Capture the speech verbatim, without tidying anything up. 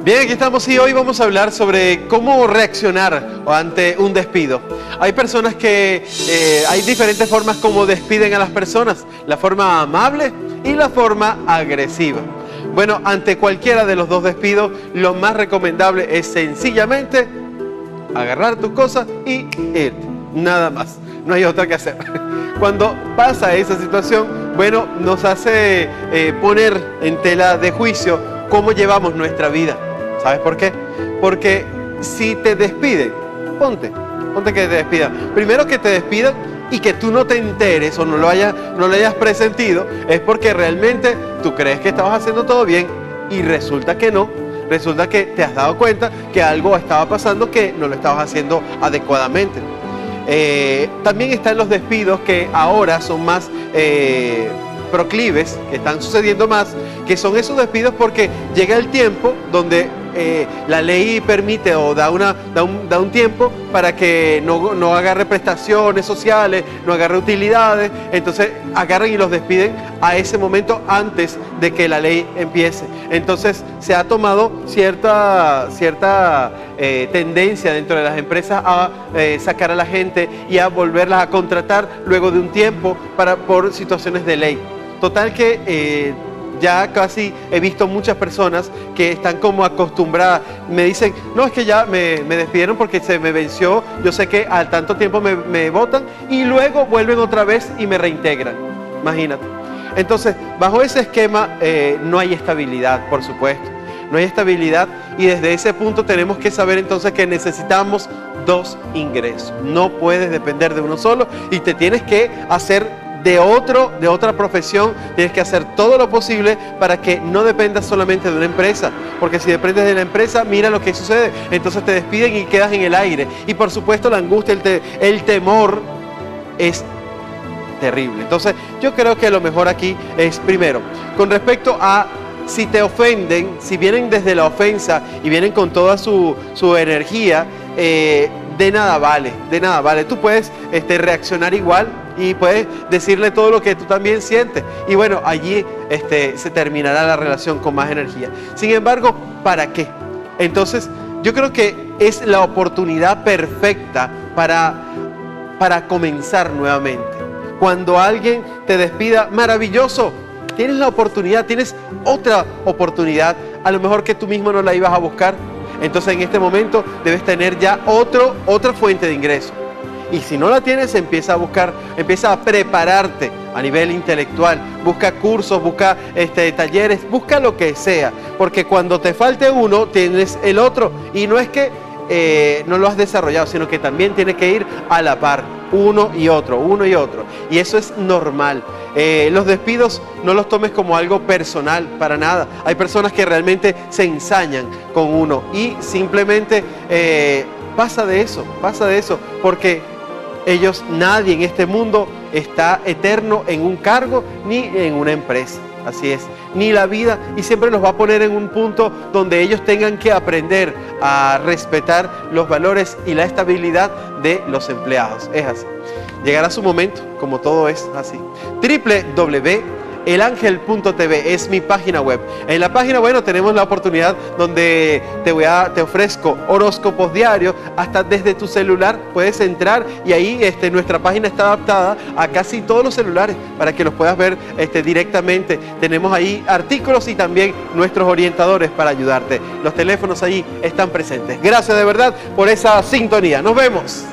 Bien, aquí estamos y hoy vamos a hablar sobre cómo reaccionar ante un despido. Hay personas que, eh, hay diferentes formas como despiden a las personas, la forma amable y la forma agresiva. Bueno, ante cualquiera de los dos despidos, lo más recomendable es sencillamente agarrar tus cosas y irte, nada más, no hay otra que hacer. Cuando pasa esa situación, bueno, nos hace eh, poner en tela de juicio cómo llevamos nuestra vida. ¿Sabes por qué? Porque si te despiden, ponte, ponte que te despidan. Primero que te despidan y que tú no te enteres o no lo hayas, no lo hayas presentido, es porque realmente tú crees que estabas haciendo todo bien y resulta que no. Resulta que te has dado cuenta que algo estaba pasando que no lo estabas haciendo adecuadamente. Eh, también están los despidos que ahora son más eh, proclives, que están sucediendo más, que son esos despidos porque llega el tiempo donde eh, la ley permite o da, una, da, un, da un tiempo para que no, no agarre prestaciones sociales, no agarre utilidades, entonces agarran y los despiden a ese momento antes de que la ley empiece. Entonces se ha tomado cierta, cierta eh, tendencia dentro de las empresas a eh, sacar a la gente y a volverlas a contratar luego de un tiempo para, por situaciones de ley. Total que eh, ya casi he visto muchas personas que están como acostumbradas, me dicen, no, es que ya me, me despidieron porque se me venció, yo sé que al tanto tiempo me, me botan y luego vuelven otra vez y me reintegran, imagínate. Entonces, bajo ese esquema eh, no hay estabilidad, por supuesto, no hay estabilidad y desde ese punto tenemos que saber entonces que necesitamos dos ingresos, no puedes depender de uno solo y te tienes que hacer de otro, de otra profesión, tienes que hacer todo lo posible para que no dependas solamente de una empresa, porque si dependes de la empresa, mira lo que sucede, entonces te despiden y quedas en el aire, y por supuesto la angustia, el, te, el temor es terrible. Entonces yo creo que lo mejor aquí es, primero, con respecto a si te ofenden, si vienen desde la ofensa y vienen con toda su, su energía, eh, de nada vale, de nada vale, tú puedes este, reaccionar igual y puedes decirle todo lo que tú también sientes y bueno, allí este, se terminará la relación con más energía. Sin embargo, ¿para qué? Entonces, yo creo que es la oportunidad perfecta para, para comenzar nuevamente. Cuando alguien te despida, maravilloso, tienes la oportunidad, tienes otra oportunidad, a lo mejor que tú mismo no la ibas a buscar. Entonces en este momento debes tener ya otro, otra fuente de ingreso. Y si no la tienes, empieza a buscar, empieza a prepararte a nivel intelectual. Busca cursos, busca este, talleres, busca lo que sea. Porque cuando te falte uno, tienes el otro. Y no es que eh, no lo has desarrollado, sino que también tiene que ir a la par. Uno y otro, uno y otro. Y eso es normal. Eh, los despidos no los tomes como algo personal, para nada. Hay personas que realmente se ensañan con uno y simplemente eh, pasa de eso, pasa de eso, porque ellos, nadie en este mundo está eterno en un cargo ni en una empresa. Así es, ni la vida, y siempre los va a poner en un punto donde ellos tengan que aprender a respetar los valores y la estabilidad de los empleados. Es así. Llegará su momento, como todo es así. doble u doble u doble u punto el ángel punto t v es mi página web. En la página, bueno, tenemos la oportunidad donde te, voy a, te ofrezco horóscopos diarios, hasta desde tu celular puedes entrar y ahí este, nuestra página está adaptada a casi todos los celulares para que los puedas ver este, directamente. Tenemos ahí artículos y también nuestros orientadores para ayudarte. Los teléfonos ahí están presentes. Gracias de verdad por esa sintonía. Nos vemos.